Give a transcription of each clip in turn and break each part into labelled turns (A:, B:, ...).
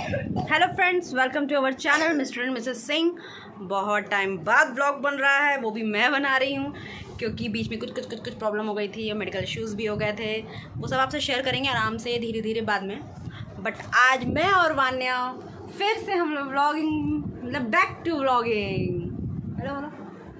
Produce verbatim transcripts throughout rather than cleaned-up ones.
A: Hello friends, welcome to our channel mister and Mrs Singh. बहुत time बाद blog बन रहा है, वो भी मैं बना रही हूँ क्योंकि बीच में कुछ कुछ कुछ कुछ प्रॉब्लम हो गई थी और मेडिकल इश्यूज़ भी हो गए थे। वो सब आपसे शेयर करेंगे आराम से धीरे धीरे बाद में। बट आज मैं और वान्या फिर से हम लोग व्लॉगिंग मतलब back to vlogging. Hello hello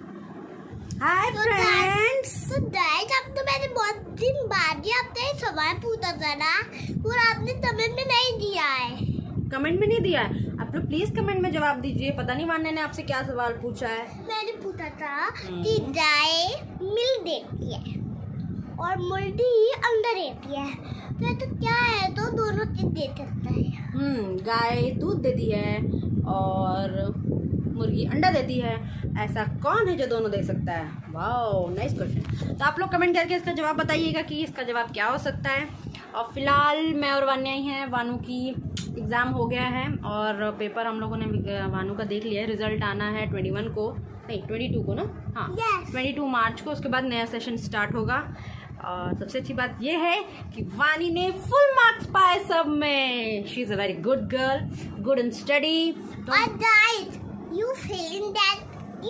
A: hi friends.
B: तो गाइस, अब तो मैंने बहुत दिन बाद ही आपसे सवाल पूछा था ना, और आपने कमेंट में नहीं दिया है।
A: कमेंट में नहीं दिया है? आप लोग प्लीज कमेंट में जवाब दीजिए। पता नहीं वान्या ने आपसे क्या सवाल पूछा है।
B: मैंने पूछा था कि गाय मिल्क देती है और मुर्गी अंडा देती है, तो, तो क्या है? तो दोनों चीज दे सकता है।
A: हम्म गाय दूध देती है और मुर्गी अंडा देती है। ऐसा कौन है जो दोनों दे सकता है? Wow, nice question. तो आप लोग कमेंट करके इसका जवाब बताइएगा कि इसका जवाब क्या हो सकता है। और फिलहाल मैं और वान्या ही हैं। वानू की एग्ज़ाम हो गया है और पेपर हम लोगों ने वानू का देख लिया है। रिजल्ट आना है ट्वेंटी वन को, नहीं ट्वेंटी टू को ना, हाँ
B: yes.
A: ट्वेंटी टू मार्च को। उसके बाद नया सेशन स्टार्ट होगा। और सबसे अच्छी बात यह है कि वानी ने फुल मार्क्स पाए सब में। She is a very good girl, good in study.
B: और गाइस, यू फीलिंग दैट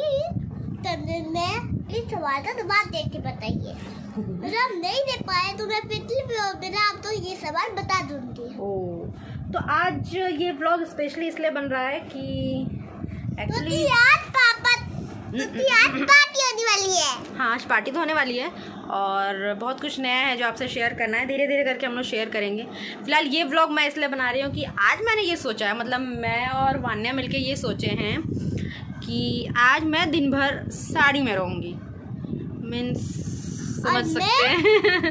B: तब में इस सवाल का जवाब देख के बताइए। अगर आप नहीं दे पाए तो मैं पिछले व्लॉग में आपको ये सवाल बता दूंगी।
A: ओह, तो आज ये व्लॉग स्पेशली इसलिए बन रहा है कि एक्चुअली
B: आज पापा आज पार्टी होने वाली है।
A: हाँ, आज पार्टी तो होने वाली है और बहुत कुछ नया है जो आपसे शेयर करना है। धीरे धीरे करके हम लोग शेयर करेंगे। फिलहाल ये व्लॉग मैं इसलिए बना रही हूँ कि आज मैंने ये सोचा है, मतलब मैं और वान्या मिलके ये सोचे हैं कि आज मैं दिन भर साड़ी में रहूँगी। मीन्स समझ सकते हैं।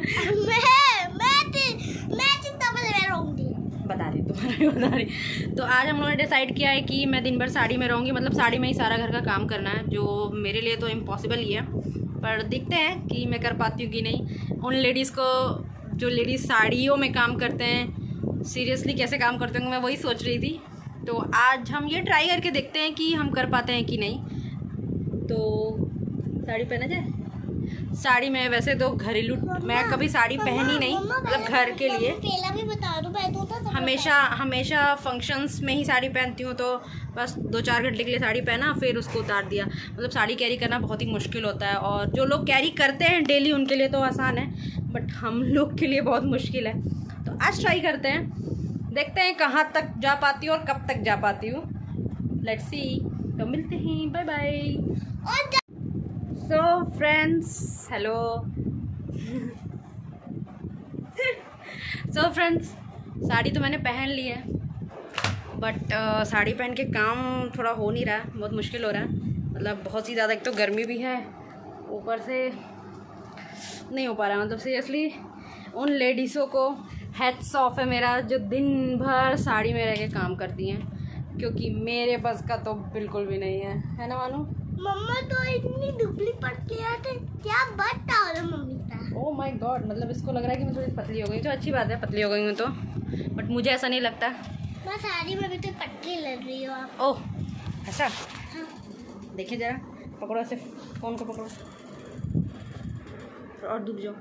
B: मैं मैं मैं चिंता में रहूँगी।
A: बता रही तुम्हारा बता रही तो आज हम लोगों ने डिसाइड किया है कि मैं दिन भर साड़ी में रहूँगी। मतलब साड़ी में ही सारा घर का काम करना है, जो मेरे लिए तो इम्पॉसिबल ही है, पर देखते हैं कि मैं कर पाती हूँ कि नहीं। उन लेडीज़ को जो लेडीज़ साड़ियों में काम करते हैं, सीरियसली कैसे काम करते होंगे, मैं वही सोच रही थी। तो आज हम ये ट्राई करके देखते हैं कि हम कर पाते हैं कि नहीं। तो साड़ी पहना जाए। साड़ी में वैसे तो घरेलू, मैं कभी साड़ी पहनी नहीं, मतलब घर के लिए
B: पहला भी बता दो, मैं तो
A: हमेशा हमेशा फंक्शंस में ही साड़ी पहनती हूँ। तो बस दो चार घंटे के लिए साड़ी पहना, फिर उसको उतार दिया। मतलब साड़ी कैरी करना बहुत ही मुश्किल होता है, और जो लोग कैरी करते हैं डेली उनके लिए तो आसान है, बट हम लोग के लिए बहुत मुश्किल है। तो आज ट्राई करते हैं, देखते हैं कहाँ तक जा पाती हूँ और कब तक जा पाती हूँ। Let's see. तो मिलते हैं, bye bye. So friends, hello. So friends, sari तो मैंने पहन ली है, बट uh, साड़ी पहन के काम थोड़ा हो नहीं रहा, बहुत मुश्किल हो रहा है। मतलब बहुत ही ज़्यादा, एक तो गर्मी भी है, ऊपर से नहीं हो पा रहा। मतलब सीरियसली उन लेडीज़ों को हेड्स ऑफ है मेरा जो दिन भर साड़ी में रह के काम करती हैं, क्योंकि मेरे बस का तो बिल्कुल भी नहीं है, है ना मानू?
B: मम्मा तो इतनी दुबली पड़ती है, क्या बता रहे मम्मी का?
A: ओह माय गॉड, मतलब इसको लग रहा है कि मैं थोड़ी पतली हो गई। तो अच्छी बात है, पतली हो गई हूँ तो, बट मुझे ऐसा नहीं लगता।
B: मैं साड़ी में भी तो पतली लग रही हो आप।
A: ओह ऐसा?
B: हाँ।
A: देखिए जरा, पकड़ो ऐसे, फ़ोन को पकड़ो और डूब जाओ।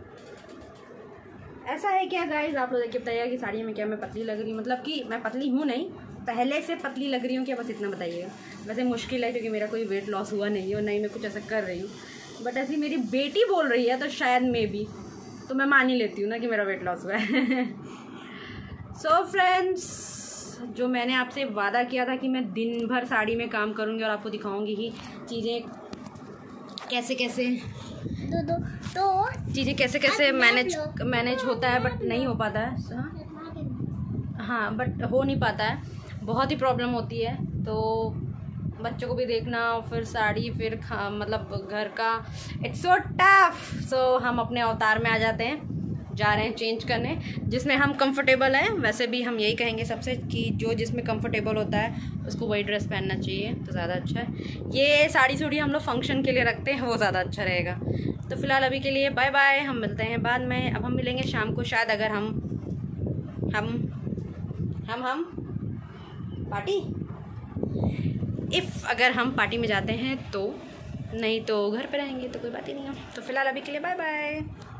A: ऐसा है क्या गाइस? आप लोग देखिए बताइएगा कि साड़ी में क्या मैं पतली लग रही हूँ। मतलब कि मैं पतली हूँ नहीं, पहले से पतली लग रही हूँ क्या, बस इतना बताइएगा। वैसे मुश्किल है क्योंकि मेरा कोई वेट लॉस हुआ नहीं है और नहीं मैं कुछ ऐसा कर रही हूँ, बट ऐसी मेरी बेटी बोल रही है तो शायद मे बी, तो मैं मान ही लेती हूँ ना कि मेरा वेट लॉस हुआ है। सो फ्रेंड्स, जो मैंने आपसे वादा किया था कि मैं दिन भर साड़ी में काम करूँगी और आपको दिखाऊँगी कि चीज़ें कैसे कैसे
B: दो दो तो
A: चीज़ें कैसे कैसे मैनेज मैनेज होता है, बट नहीं हो पाता है। हाँ, बट हो नहीं पाता है, बहुत ही प्रॉब्लम होती है। तो बच्चों को भी देखना, फिर साड़ी, फिर खा मतलब घर का, इट्स सो टफ। सो हम अपने अवतार में आ जाते हैं, जा रहे हैं चेंज करने जिसमें हम कंफर्टेबल हैं। वैसे भी हम यही कहेंगे सबसे कि जो जिसमें कंफर्टेबल होता है उसको वही ड्रेस पहनना चाहिए, तो ज़्यादा अच्छा है। ये साड़ी सूड़ी हम लोग फंक्शन के लिए रखते हैं, वो ज़्यादा अच्छा रहेगा। तो फिलहाल अभी के लिए बाय बाय, हम मिलते हैं बाद में। अब हम मिलेंगे शाम को शायद, अगर हम हम हम हम पार्टी इफ़ अगर हम पार्टी में जाते हैं तो, नहीं तो घर पे रहेंगे तो कोई बात ही नहीं है। तो फिलहाल अभी के लिए बाय बाय।